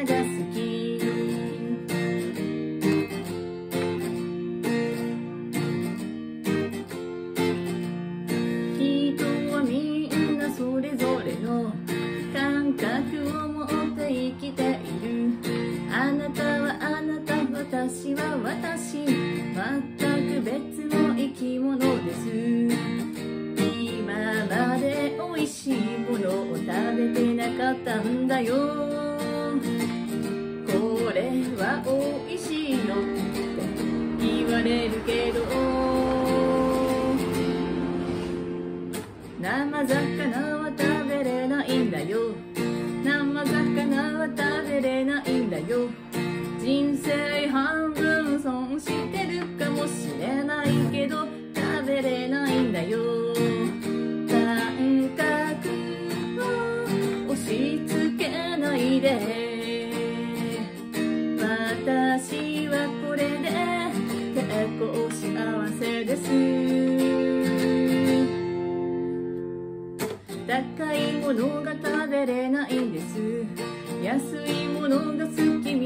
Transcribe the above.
が好き。人はみんなそれぞれの感覚を持って生きている。あなたはあなた、私は私、全く別の生き物です。今までおいしいものを食べてなかったんだよ。これはおいしいよって言われるけど、生魚は食べれないんだよ。生魚は食べれないんだよ。人生半分損してるかもしれないけど食べれないんだよ。感覚を押し付けないで。私はこれで結構幸せです。高いものが食べれないんです。安いものが好きみ